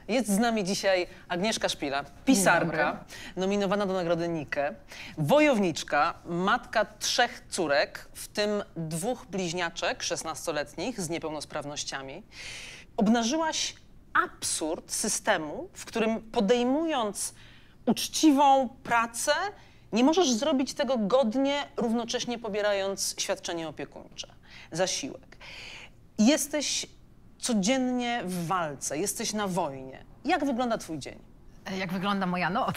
Jest z nami dzisiaj Agnieszka Szpila, pisarka, nominowana do nagrody Nike, wojowniczka, matka 3 córek, w tym 2 bliźniaczek 16-letnich z niepełnosprawnościami. Obnażyłaś absurd systemu, w którym podejmując uczciwą pracę, nie możesz zrobić tego godnie, równocześnie pobierając świadczenie opiekuńcze, zasiłek. Jesteś codziennie w walce, jesteś na wojnie. Jak wygląda twój dzień? Jak wygląda moja noc?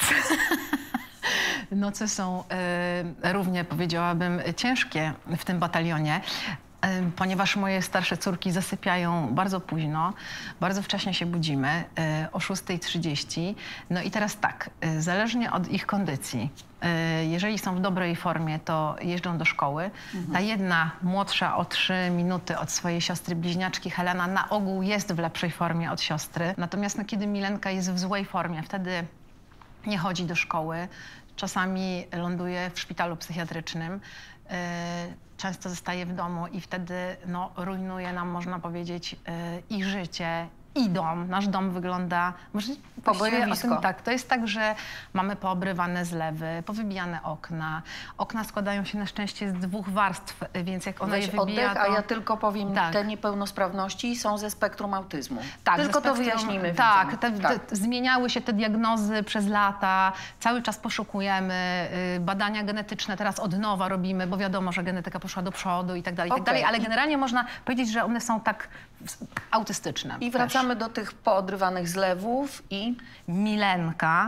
Noce są równie, powiedziałabym, ciężkie w tym batalionie, ponieważ moje starsze córki zasypiają bardzo późno, bardzo wcześnie się budzimy, o 6:30. No i teraz tak, zależnie od ich kondycji, jeżeli są w dobrej formie, to jeżdżą do szkoły. Ta jedna młodsza o 3 minuty od swojej siostry bliźniaczki Helena na ogół jest w lepszej formie od siostry. Natomiast no, kiedy Milenka jest w złej formie, wtedy nie chodzi do szkoły. Czasami ląduje w szpitalu psychiatrycznym. Często zostaje w domu i wtedy no, rujnuje nam, można powiedzieć, i życie, i dom. Nasz dom wygląda... Pobojowisko. Tak, to jest tak, że mamy poobrywane zlewy, powybijane okna. Okna składają się na szczęście z 2 warstw, więc jak ona je wybija, oddech, to... a ja tylko powiem, tak. Te niepełnosprawności są ze spektrum autyzmu. Tak, tylko to wyjaśnimy. Tak, zmieniały się te diagnozy przez lata, cały czas poszukujemy, badania genetyczne teraz od nowa robimy, bo wiadomo, że genetyka poszła do przodu i tak dalej, ale generalnie można powiedzieć, że one są tak autystyczne. I wracamy do tych poodrywanych zlewów i... Milenka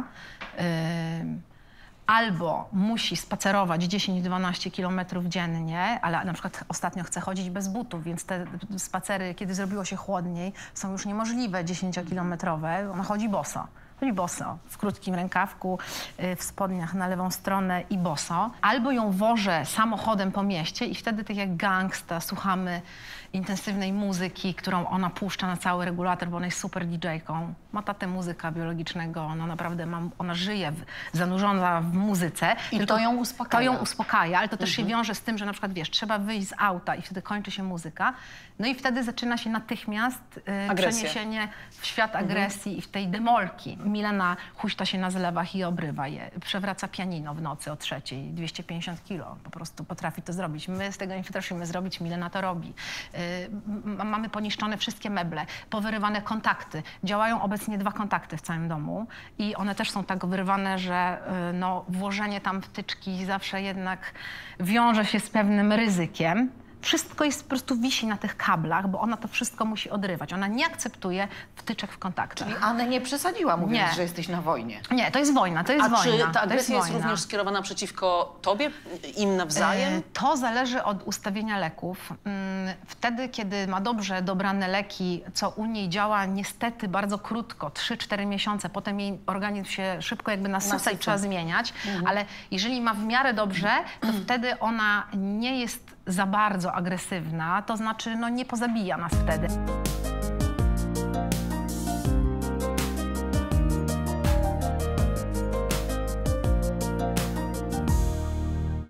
albo musi spacerować 10-12 kilometrów dziennie, ale na przykład ostatnio chce chodzić bez butów, więc te spacery, kiedy zrobiło się chłodniej, są już niemożliwe 10-kilometrowe. Ona chodzi boso. Chodzi boso, w krótkim rękawku, w spodniach na lewą stronę i boso. Albo ją wożę samochodem po mieście i wtedy tak jak gangsta słuchamy intensywnej muzyki, którą ona puszcza na cały regulator, bo ona jest super DJ-ką. Ma tatę muzyka biologicznego, ona naprawdę ona żyje zanurzona w muzyce. I to ją uspokaja. To ją uspokaja, ale to też się wiąże z tym, że na przykład, wiesz, trzeba wyjść z auta i wtedy kończy się muzyka. No i wtedy zaczyna się natychmiast przeniesienie w świat agresji i w tej demolki. Milena huśta się na zlewach i obrywa je. Przewraca pianino w nocy o 3:00, 250 kilo. Po prostu potrafi to zrobić. My z tego nie potrafimy zrobić, Milena to robi. Mamy poniszczone wszystkie meble, powyrywane kontakty. Działają obecnie 2 kontakty w całym domu i one też są tak wyrywane, że no, włożenie tam wtyczki zawsze jednak wiąże się z pewnym ryzykiem. Wszystko jest po prostu wisi na tych kablach, bo ona to wszystko musi odrywać. Ona nie akceptuje wtyczek w kontaktach. Czyli Anna nie przesadziła, mówiąc, że jesteś na wojnie. Nie, to jest wojna, to jest wojna. Czy ta agresja jest również skierowana przeciwko tobie, im nawzajem? To zależy od ustawienia leków. Wtedy, kiedy ma dobrze dobrane leki, co u niej działa niestety bardzo krótko, 3-4 miesiące, potem jej organizm się szybko jakby nasyca i trzeba zmieniać, ale jeżeli ma w miarę dobrze, to wtedy ona nie jest za bardzo agresywna, to znaczy no, nie pozabija nas wtedy.